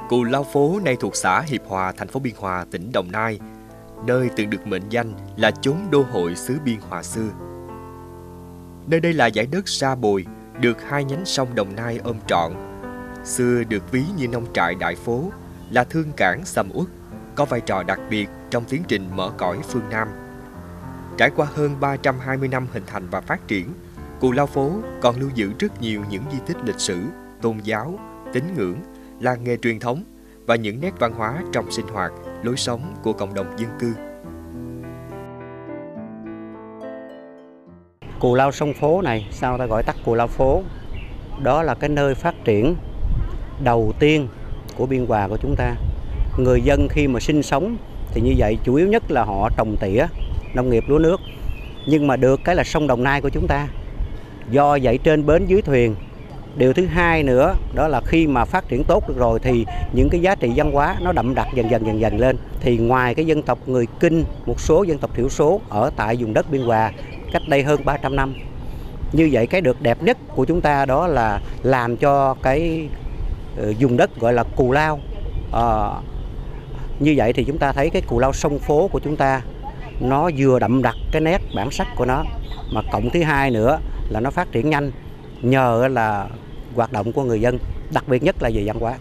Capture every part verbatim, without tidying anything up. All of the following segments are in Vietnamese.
Cù Lao Phố nay thuộc xã Hiệp Hòa, thành phố Biên Hòa, tỉnh Đồng Nai, nơi từng được mệnh danh là chốn đô hội xứ Biên Hòa xưa. Nơi đây là dải đất sa bồi, được hai nhánh sông Đồng Nai ôm trọn. Xưa được ví như nông trại đại phố, là thương cảng sầm uất, có vai trò đặc biệt trong tiến trình mở cõi phương Nam. Trải qua hơn ba trăm hai mươi năm hình thành và phát triển, Cù Lao Phố còn lưu giữ rất nhiều những di tích lịch sử, tôn giáo, tín ngưỡng, làng nghề truyền thống và những nét văn hóa trong sinh hoạt, lối sống của cộng đồng dân cư. Cù Lao Sông Phố này, sao ta gọi tắt Cù Lao Phố? Đó là cái nơi phát triển đầu tiên của Biên Hòa của chúng ta. Người dân khi mà sinh sống thì như vậy chủ yếu nhất là họ trồng tỉa, nông nghiệp lúa nước. Nhưng mà được cái là sông Đồng Nai của chúng ta. Do vậy trên bến dưới thuyền. Điều thứ hai nữa đó là khi mà phát triển tốt được rồi thì những cái giá trị văn hóa nó đậm đặc dần dần dần dần lên. Thì ngoài cái dân tộc người Kinh, một số dân tộc thiểu số ở tại vùng đất Biên Hòa cách đây hơn ba trăm năm. Như vậy cái được đẹp nhất của chúng ta đó là làm cho cái uh, vùng đất gọi là Cù Lao. Uh, như vậy thì chúng ta thấy cái Cù Lao Sông Phố của chúng ta nó vừa đậm đặc cái nét bản sắc của nó, mà cộng thứ hai nữa là nó phát triển nhanh nhờ là hoạt động của người dân, đặc biệt nhất là về văn hóa.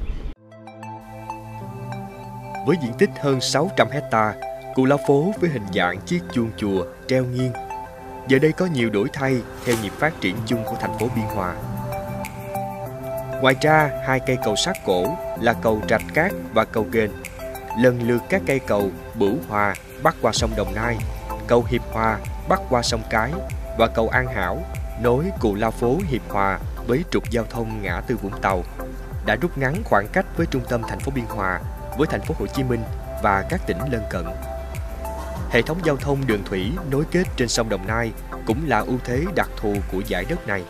Với diện tích hơn sáu trăm héc ta, Cù Lao Phố với hình dạng chiếc chuông chùa treo nghiêng, giờ đây có nhiều đổi thay theo nhịp phát triển chung của thành phố Biên Hòa. Ngoài ra, hai cây cầu sắt cổ là cầu Rạch Cát và cầu Ghền, lần lượt các cây cầu Bửu Hòa bắc qua sông Đồng Nai, cầu Hiệp Hòa bắc qua sông Cái và cầu An Hảo nối Cù Lao Phố Hiệp Hòa với trục giao thông ngã tư Vũng Tàu đã rút ngắn khoảng cách với trung tâm thành phố Biên Hòa với thành phố Hồ Chí Minh và các tỉnh lân cận. Hệ thống giao thông đường thủy nối kết trên sông Đồng Nai cũng là ưu thế đặc thù của dải đất này.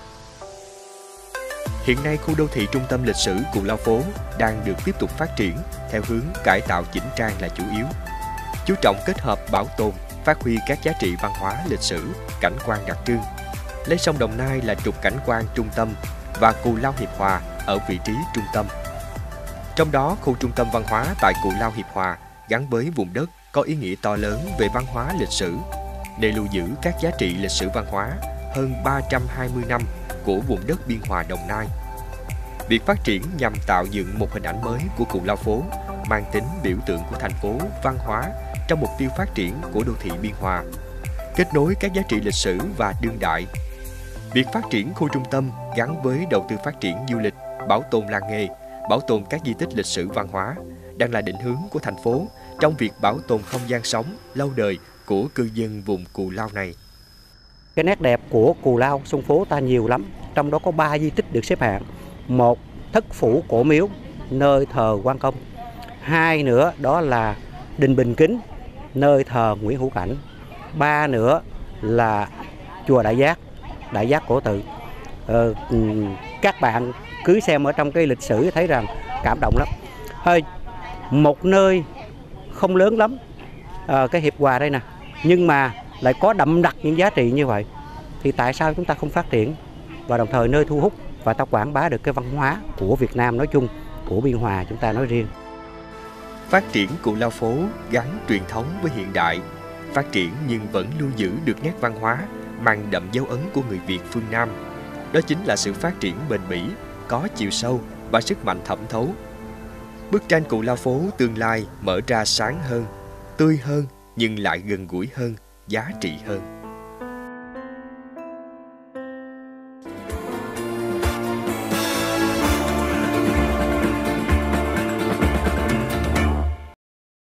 Hiện nay, khu đô thị trung tâm lịch sử Cù Lao Phố đang được tiếp tục phát triển theo hướng cải tạo chỉnh trang là chủ yếu, chú trọng kết hợp bảo tồn, phát huy các giá trị văn hóa lịch sử, cảnh quan đặc trưng, lấy sông Đồng Nai là trục cảnh quan trung tâm và Cù Lao Hiệp Hòa ở vị trí trung tâm. Trong đó, khu trung tâm văn hóa tại Cù Lao Hiệp Hòa gắn với vùng đất có ý nghĩa to lớn về văn hóa lịch sử, để lưu giữ các giá trị lịch sử văn hóa hơn ba trăm hai mươi năm của vùng đất Biên Hòa Đồng Nai. Việc phát triển nhằm tạo dựng một hình ảnh mới của Cù Lao Phố, mang tính biểu tượng của thành phố văn hóa trong mục tiêu phát triển của đô thị Biên Hòa, kết nối các giá trị lịch sử và đương đại. Việc phát triển khu trung tâm gắn với đầu tư phát triển du lịch, bảo tồn làng nghề, bảo tồn các di tích lịch sử văn hóa đang là định hướng của thành phố trong việc bảo tồn không gian sống lâu đời của cư dân vùng Cù Lao này. Cái nét đẹp của Cù Lao Sông Phố ta nhiều lắm, trong đó có ba di tích được xếp hạng. Một, Thất Phủ Cổ Miếu, nơi thờ Quan Công. Hai nữa đó là Đình Bình Kính, nơi thờ Nguyễn Hữu Cảnh. Ba nữa là chùa Đại Giác, Đại Giác Cổ Tự. Ờ, các bạn cứ xem ở trong cái lịch sử thấy rằng cảm động lắm. Hơi một nơi không lớn lắm, à, cái Hiệp Hòa đây nè, nhưng mà lại có đậm đặc những giá trị như vậy, thì tại sao chúng ta không phát triển và đồng thời nơi thu hút và ta quảng bá được cái văn hóa của Việt Nam nói chung, của Biên Hòa chúng ta nói riêng. Phát triển Cù Lao Phố gắn truyền thống với hiện đại, phát triển nhưng vẫn lưu giữ được nét văn hóa mang đậm dấu ấn của người Việt phương Nam. Đó chính là sự phát triển bền bỉ, có chiều sâu và sức mạnh thẩm thấu. Bức tranh Cù Lao Phố tương lai mở ra sáng hơn, tươi hơn nhưng lại gần gũi hơn, giá trị hơn.